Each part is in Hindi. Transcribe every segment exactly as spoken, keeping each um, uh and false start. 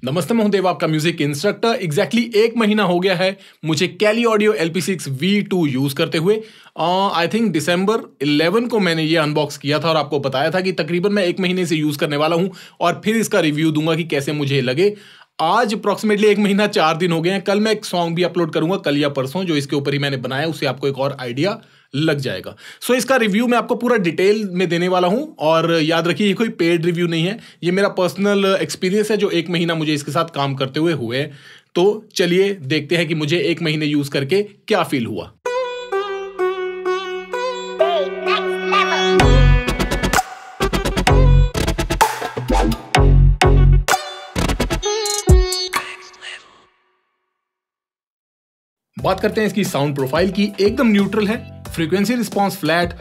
नमस्ते, मैं हूं देव, आपका म्यूजिक इंस्ट्रक्टर। एग्जैक्टली एक महीना हो गया है मुझे Kali audio L P six V two use करते हुए। आई थिंक दिसंबर इलेवन को मैंने ये अनबॉक्स किया था और आपको बताया था कि तकरीबन मैं एक महीने से यूज करने वाला हूं और फिर इसका रिव्यू दूंगा कि कैसे मुझे लगे। आज अप्रॉक्सीमेटली एक महीना चार दिन हो गए हैं। कल मैं एक सॉन्ग भी अपलोड करूंगा, कल या परसों, जो इसके ऊपर ही मैंने बनाया, उससे आपको एक और आइडिया लग जाएगा। सो so, इसका रिव्यू मैं आपको पूरा डिटेल में देने वाला हूं और याद रखिए ये कोई पेड रिव्यू नहीं है, ये मेरा पर्सनल एक्सपीरियंस है जो एक महीना मुझे इसके साथ काम करते हुए हुए है। तो चलिए देखते हैं कि मुझे एक महीने यूज करके क्या फील हुआ। बात करते हैं इसकी साउंड प्रोफाइल की। एकदम न्यूट्रल है, फ्रीक्वेंसी रिस्पॉन्स फ्लैट,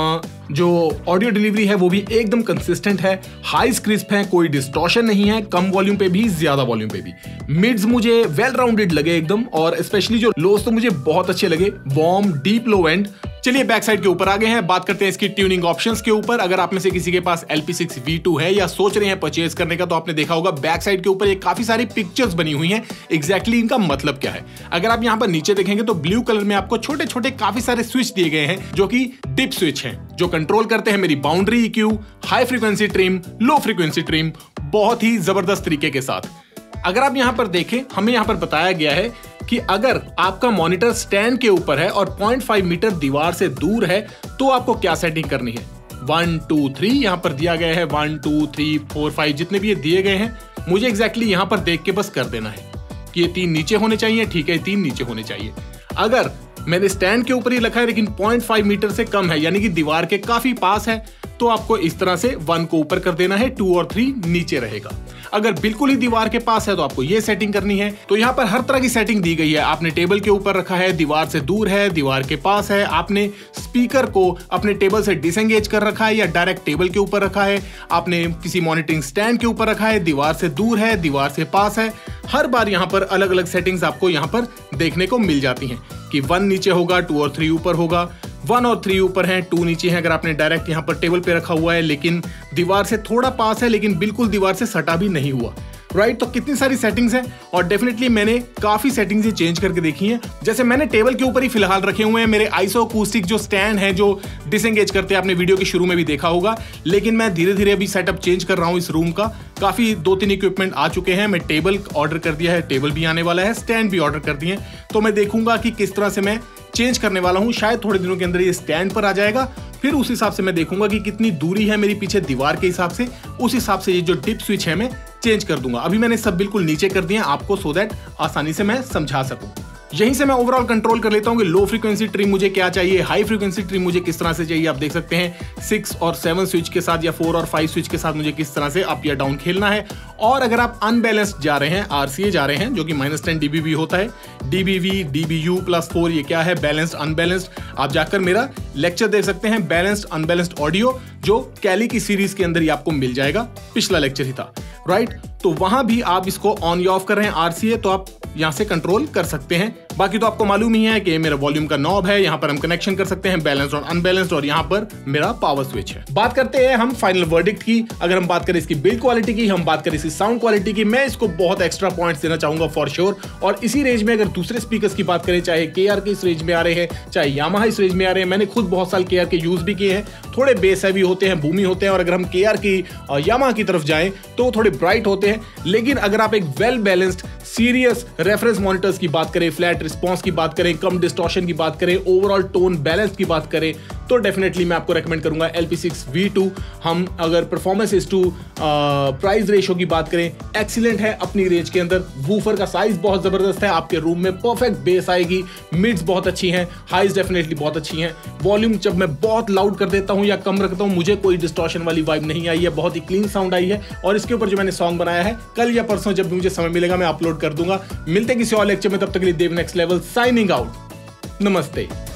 जो ऑडियो डिलीवरी है वो भी एकदम कंसिस्टेंट है, हाई क्रिस्प है, कोई डिस्टॉर्शन नहीं है, कम वॉल्यूम पे भी ज्यादा वॉल्यूम पे भी। मिड्स मुझे वेल राउंडेड लगे एकदम, और स्पेशली जो लोस तो मुझे बहुत अच्छे लगे, बॉम, डीप लो एंड। चलिए बैक साइड के ऊपर आ गए हैं, बात करते हैं इसकी ट्यूनिंग ऑप्शंस के ऊपर। अगर आप में से किसी के पास L P six V two है या सोच रहे हैं परचेज करने का, तो आपने देखा होगा बैक साइड के ऊपर ये काफी सारी पिक्चर्स बनी हुई हैं। एग्जैक्टली इनका मतलब क्या है, अगर आप यहां पर नीचे देखेंगे तो ब्लू कलर में आपको छोटे छोटे काफी सारे स्विच दिए गए हैं जो कि डिप स्विच हैं, जो कंट्रोल करते हैं मेरी boundary EQ, high frequency trim, low frequency trim, बहुत ही जबरदस्त तरीके के साथ। अगर आप यहां पर देखें, हमें यहां पर बताया गया है कि अगर आपका मॉनिटर स्टैंड के ऊपर है और पॉइंट फाइव मीटर दीवार से दूर है तो आपको क्या सेटिंग करनी है। वन टू थ्री यहां पर दिया गया है, one two three four five जितने भी ये दिए गए हैं, मुझे एग्जैक्टली यहां पर देख के बस कर देना है कि ये तीन नीचे होने चाहिए। ठीक है, तीन नीचे होने चाहिए। अगर मैंने स्टैंड के ऊपर ही रखा है लेकिन पॉइंट फाइव मीटर से कम है, यानी कि दीवार के काफी पास है, तो आपको इस तरह से वन को ऊपर कर देना है, टू और थ्री नीचे रहेगा। अगर बिल्कुल ही दीवार के पास है तो आपको ये सेटिंग करनी है। तो यहाँ पर हर तरह की सेटिंग दी गई है। आपने टेबल के ऊपर रखा है, दीवार से दूर है, दीवार के पास है, आपने स्पीकर को अपने टेबल से डिसएंगेज कर रखा है या डायरेक्ट टेबल के ऊपर रखा है, आपने किसी मॉनिटरिंग स्टैंड के ऊपर रखा है, दीवार से दूर है, दीवार से पास है। हर बार यहाँ पर अलग अलग सेटिंग्स आपको यहाँ पर देखने को मिल जाती हैं कि वन नीचे होगा, टू और थ्री ऊपर होगा, वन और थ्री ऊपर है, टू नीचे है। अगर आपने डायरेक्ट यहाँ पर टेबल पे रखा हुआ है लेकिन दीवार से थोड़ा पास है लेकिन बिल्कुल दीवार से सटा भी नहीं हुआ, राइट right? तो कितनी सारी सेटिंग्स हैं और डेफिनेटली मैंने काफी सेटिंग्स चेंज करके देखी हैं। जैसे मैंने टेबल के ऊपर ही फिलहाल रखे हुए हैं मेरे आइसो अकूस्टिक जो स्टैंड है, जो डिसएंगेज करते हैं, आपने वीडियो के शुरू में भी देखा होगा। लेकिन मैं धीरे धीरे अभी सेटअप चेंज कर रहा हूं इस रूम का। काफी दो तीन इक्विपमेंट आ चुके हैं, मैं टेबल ऑर्डर कर दिया है, टेबल भी आने वाला है, स्टैंड भी ऑर्डर कर दिए हैं। तो मैं देखूंगा कि किस तरह से मैं चेंज करने वाला हूं। शायद थोड़े दिनों के अंदर ये स्टैंड पर आ जाएगा, फिर उस हिसाब से मैं देखूंगा कि कितनी दूरी है मेरी पीछे दीवार के हिसाब से, उस हिसाब से ये जो डिप स्विच है मैं चेंज कर दूंगा। अभी मैंने सब बिल्कुल नीचे कर दिए आपको, सो दैट आसानी से मैं समझा सकूं। यहीं से मैं ओवरऑल कंट्रोल कर लेता हूं कि लो फ्रीक्वेंसी ट्रिम मुझे क्या चाहिए, हाई फ्रीक्वेंसी ट्रिम मुझे किस तरह से चाहिए। आप देख सकते हैं सिक्स और सेवन स्विच के साथ या फोर और फाइव स्विच के साथ मुझे किस तरह से अप या डाउन खेलना है। और अगर आप अनबैलेंस्ड जा रहे हैं, आरसीए जा रहे हैं, जो कि माइनस टेन डीबीवी होता है, डीबीवी, डीबीयू प्लस फोर, ये क्या है, बैलेंस्ड अनबैलेंस्ड। आप जाकर मेरा लेक्चर देख सकते हैं बैलेंस्ड अनबैलेंस्ड ऑडियो, जो कैली की सीरीज के अंदर ही आपको मिल जाएगा, पिछला लेक्चर ही था, राइट। तो वहां भी आप इसको ऑन या ऑफ कर रहे हैं आरसीए, तो आप यहां से कंट्रोल कर सकते हैं। बाकी तो आपको मालूम ही है कि मेरा वॉल्यूम का नॉब है, यहां पर हम कनेक्शन कर सकते हैं बैलेंस्ड और अनबैलेंस्ड, और यहां पर मेरा पावर स्विच है। बात करते हैं हम फाइनल वर्डिक्ट की। अगर हम बात करें इसकी बिल्ड क्वालिटी की, हम बात करें इसकी साउंड क्वालिटी की, मैं इसको बहुत एक्स्ट्रा पॉइंट्स देना चाहूंगा फॉर श्योर। और इसी रेंज में अगर दूसरे स्पीकर्स की बात करें, चाहे केआर के इस रेंज में आ रहे हैं, चाहे यामाहा इस रेंज में आ रहे हैं, मैंने खुद बहुत साल केआर के यूज भी किए हैं, थोड़े बेस हैवी होते हैं, भूमि होते हैं। और अगर हम केआर की यामाहा की तरफ जाएं तो थोड़े ब्राइट होते हैं। लेकिन अगर आप एक well balanced serious reference monitors की बात करें, फ्लैट रिस्पॉन्स की बात करें, कम डिस्टॉर्शन की बात करें, ओवरऑल टोन बैलेंस की बात करें, तो डेफिनेटली मैं आपको रेकमेंड करूंगा L P six V two. हम अगर performance is to price ratio की बात करें, एक्सीलेंट है अपनी रेंज के अंदर। वूफर का साइज बहुत जबरदस्त है, आपके रूम में परफेक्ट बेस आएगी, मिड्स बहुत अच्छी हैं, हाइज डेफिनेटली बहुत अच्छी हैं। वॉल्यूम जब मैं बहुत लाउड कर देता हूं या कम रखता हूं, मुझे कोई डिस्टॉर्शन वाली वाइब नहीं आई है, बहुत ही क्लीन साउंड आई है। और इसके ऊपर जो मैंने सॉन्ग बनाया है, कल या परसों जब भी मुझे समय मिलेगा मैं अपलोड कर दूंगा। मिलते किसी और लेक्चर में, तब तक के लिए Dev next level signing out. नमस्ते।